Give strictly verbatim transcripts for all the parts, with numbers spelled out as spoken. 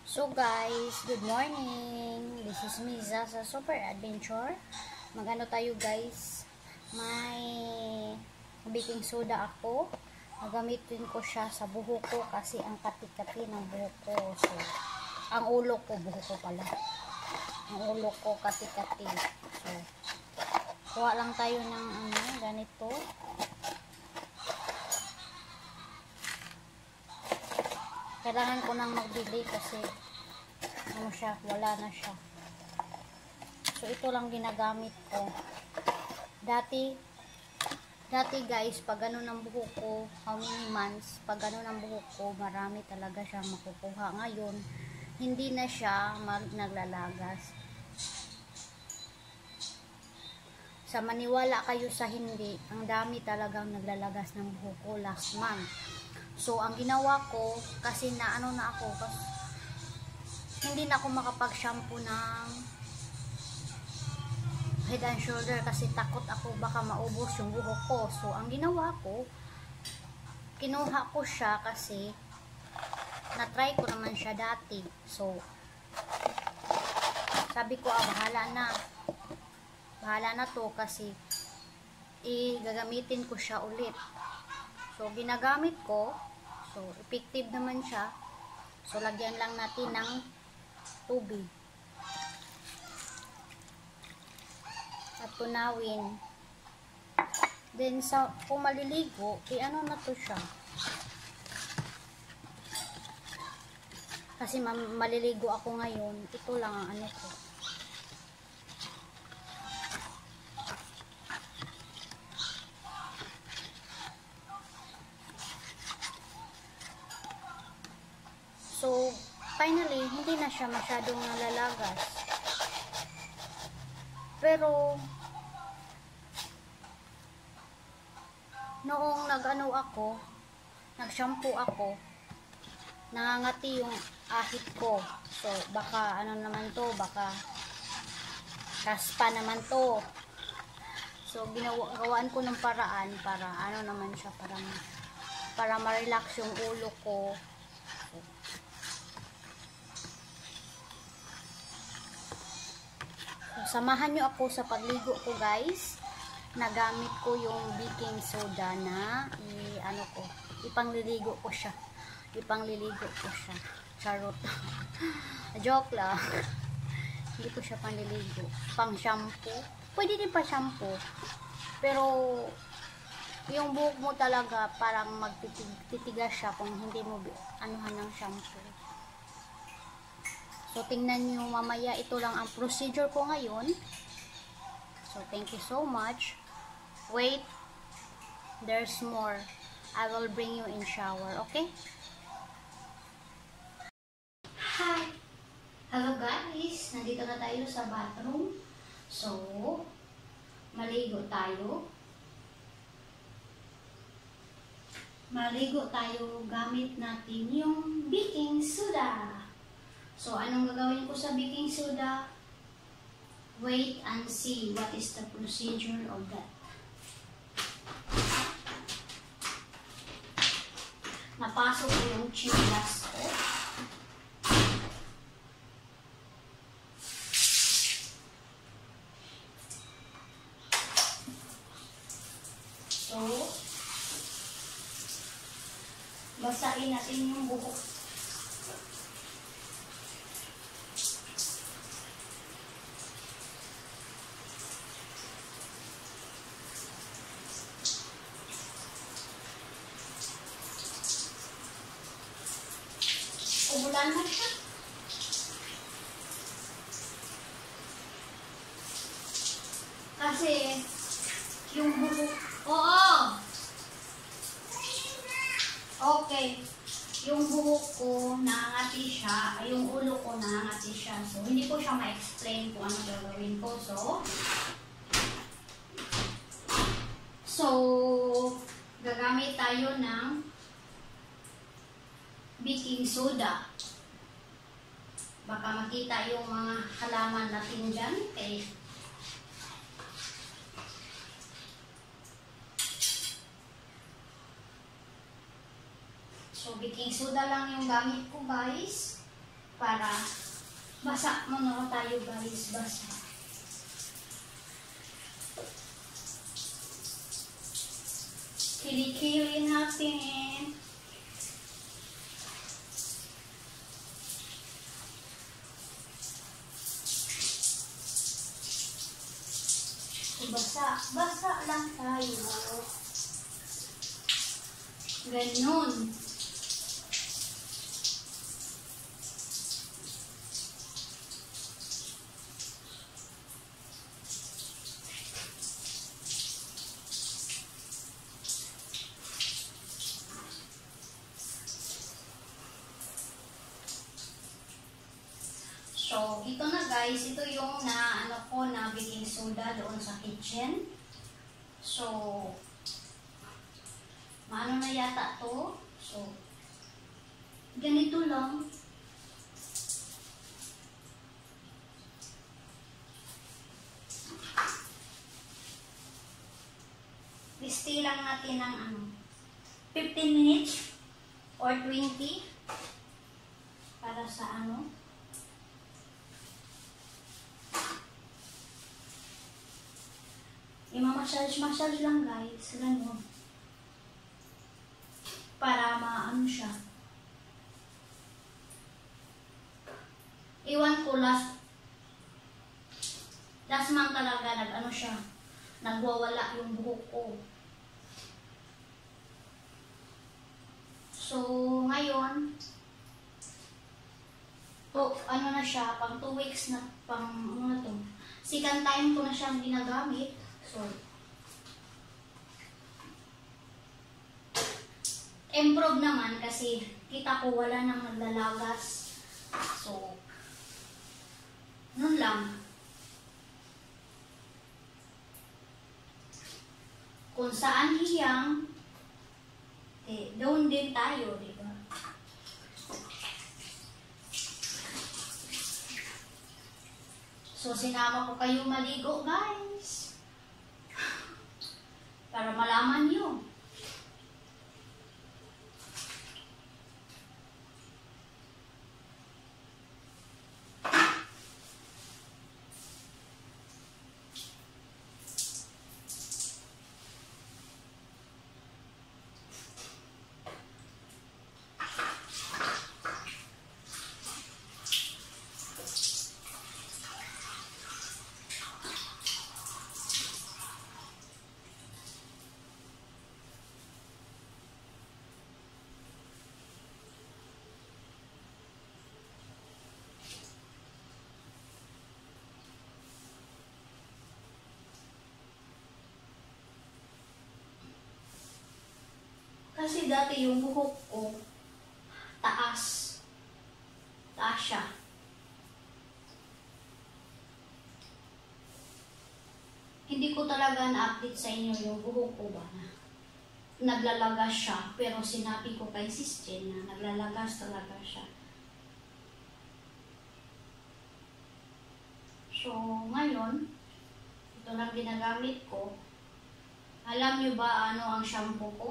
So guys, good morning. This is Miza sa Super Adventure. Magano tayo guys? May baking soda ako. Nagamitin ko siya sa buhok ko kasi ang kati-kati ng buhok ko. So, ang ulo ko, buhok ko pala. Ang ulo ko kati-kati. So, kuha lang tayo ng ano, ganito. Kailangan ko nang magbili kasi ano siya, wala na siya. So ito lang ginagamit ko. Dati dati guys, pag ano ng buhok ko, how many months, pag ano ng buhok ko, marami talaga siyang makukuha. Ngayon, hindi na siya mag naglalagas. Sa maniwala kayo sa hindi, ang dami talagang naglalagas ng buhok ko last month. So, ang ginawa ko, kasi na ano na ako, kasi hindi na ako makapag-shampoo ng Head and Shoulder kasi takot ako baka maubos yung buhok ko. So, ang ginawa ko, kinuha ko siya kasi na-try ko naman siya dati. So, sabi ko, ah, bahala na. Bahala na to kasi i-gagamitin ko siya ulit. So, ginagamit ko. So, effective naman siya. So, lagyan lang natin ng tubig. At tunawin. Then, sa, kung maliligo, i-ano na to siya. Kasi maliligo ako ngayon, ito lang ang ano ko. So, finally, hindi na siya masyadong nalalagas. Pero, noong nag-ano ako, nag-shampoo ako, nangangati yung ahit ko. So, baka ano naman to, baka kaspa naman to. So, ginawaan ko ng paraan para ano naman siya, para, para ma-relax yung ulo ko. So, samahan nyo ako sa pagligo ko guys. Nagamit ko yung baking soda na i ano ko, ipangliligo ko siya. Ipangliligo ko siya. Charot. Joke lang. Hindi ko siya panliligo. Pang shampoo. Pwede din pa shampoo. Pero yung buhok mo talaga parang magtitigas siya kung hindi mo anuhan ng shampoo. So, tingnan nyo mamaya, ito lang ang procedure ko ngayon. So, thank you so much. Wait, there's more. I will bring you in shower, okay? Hi! Hello guys! Nandito na tayo sa bathroom. So, maligo tayo. Maligo tayo gamit natin yung baking soda. So, anong gagawin ko sa baking soda? Wait and see what is the procedure of that. Napasok ko yung chilas ko. So, basahin natin yung buhok. Umulan na siya. Kasi, yung buhok, oo! Okay. Yung buhok ko, nangangati siya. Yung ulo ko, nangangati siya. So, hindi ko siya ma-explain kung ano gagawin ko. So, so, gagamit tayo ng baking soda. Baka makita yung mga halaman natin dyan. Okay. So, baking soda lang yung gamit ko, guys. para basa muna tayo guys, basa. Kili-kili natin. Basa, basa lang tayo. Ganun. So, ito na guys, ito yung na ano ko na baking soda doon sa kitchen. So, maano na yata to. So, ganito lang. Listi lang natin ng ano, fifteen minutes or twenty para sa ano. Ima-massage-massage lang guys, ganun. Para maano siya. Iwan ko last last month talaga nag-ano siya. Nagwawala yung buhok ko. So, ngayon oh, ano na siya, pang two weeks na, pang ano na to. Second time ko na siyang ginagamit. So, improve naman kasi kita ko wala nang naglalagas. So, nun lang. Kung saan hiyang, eh, doon din tayo, di ba? So, sinama ko kayo maligo, guys. Para malaman nyo. Kasi dati yung buhok ko, taas. Taas siya. Hindi ko talaga na-update sa inyo yung buhok ko ba na naglalagas siya. Pero sinabi ko kay Sis Jen na naglalagas talaga siya. So, ngayon, ito lang ginagamit ko. Alam nyo ba ano ang shampoo ko?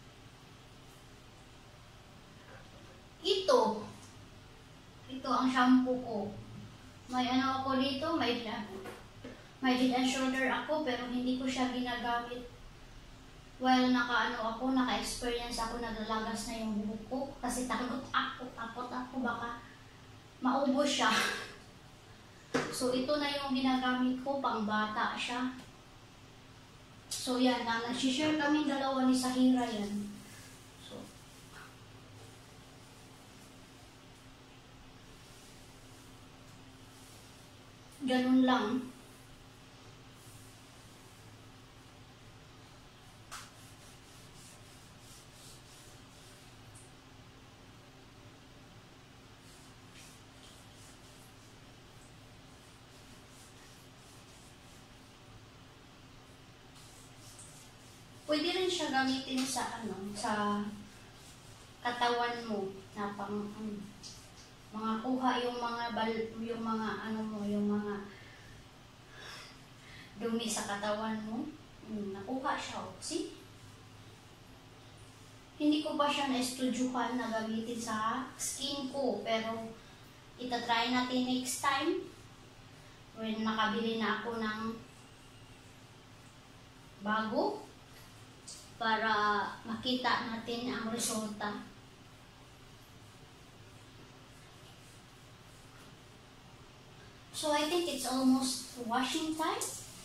Ito. Ito ang shampoo ko. May ano ako dito, may, may head and shoulder ako, pero hindi ko siya ginagamit. While naka-ano ako, naka-experience ako, naglalagas na yung buhok ko. Kasi takot ako, takot ako, baka maubos siya. So, ito na yung ginagamit ko, pang bata siya. So, yan, na, nag-share kami dalawa ni Sahira yan. Ganun lang. Pwede rin siya gamitin sa ano, sa katawan mo na pang um, mga kuha yung mga bal, yung mga ano mo, yung mga dumi sa katawan mo. Hmm, nakuha siya. Oh. See? Hindi ko pa siya na-estudyuhan na gamitin sa skin ko, pero Ita-try natin next time when nakabili na ako ng bago para makita natin ang resulta. So I think it's almost washing time.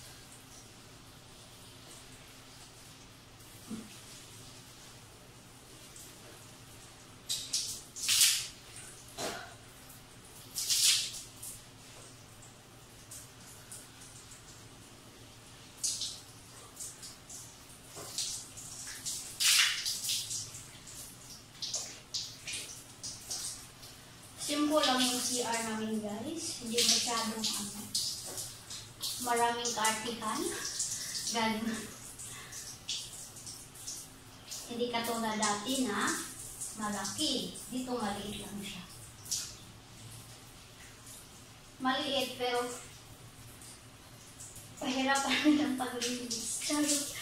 Simple lang yung C R namin guys. Hindi masyadong ano, maraming kartihan. Ganun. Hindi katulad dati na malaki. Dito maliit lang siya. Maliit pero pahirapan nilang paglinis. Charot.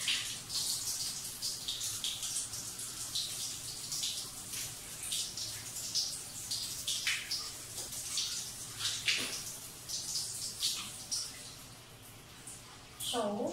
So,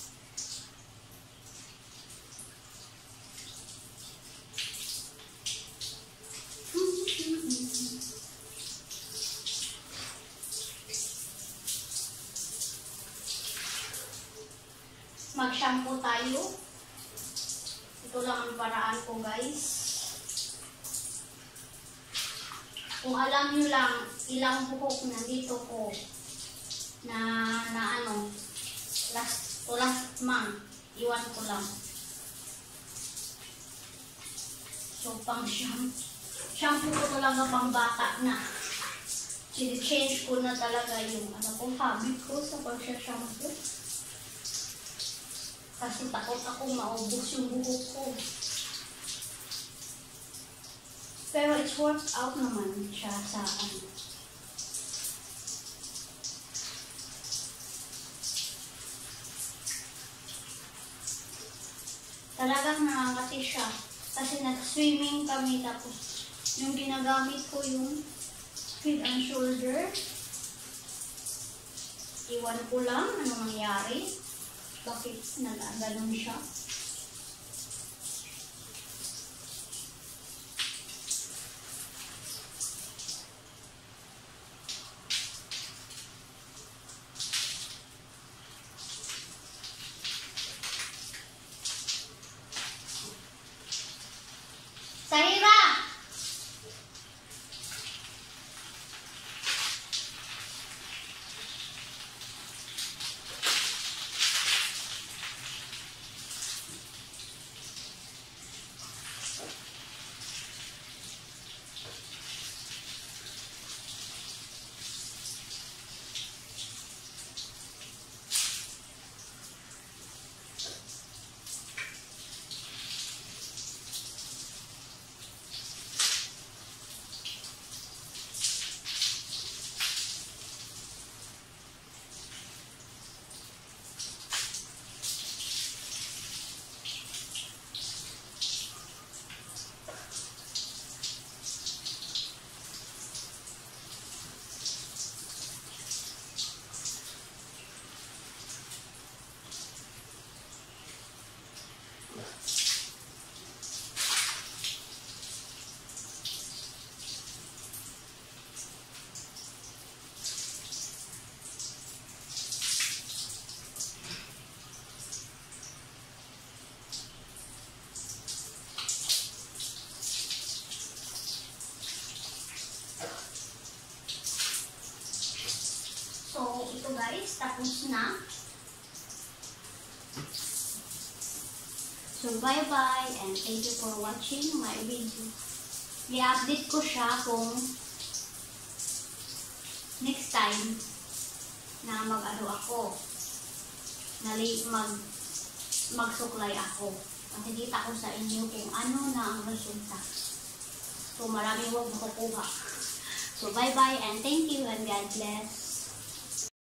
mag-shampoo tayo. Ito lang ang paraan ko guys. Kung alam nyo lang ilang buhok na dito ko na, na ano, last to last month, iwan ko lang. So, pang shampoo. Shampoo ko talaga pang bata na. Change ko na talaga yung ano kong habit ko sa pag-shampoo. Kasi takot ako maubos yung buhok ko. Pero it's worked out naman siya sa ano. Talagang nakakati siya. Kasi nag-swimming kami tapos yung ginagamit ko yung Head and Shoulder. Iwan ko lang ano nangyari. Bakit nag-ganon siya. Saira! So, ito guys, tapos na. So, bye-bye and thank you for watching my video. I-update ko siya kung next time na mag-ano ako, nali mag magsuklay ako. Makikita ko sa inyo kung ano na ang resulta. So, maraming huwag makukuha. So, bye-bye and thank you and God bless.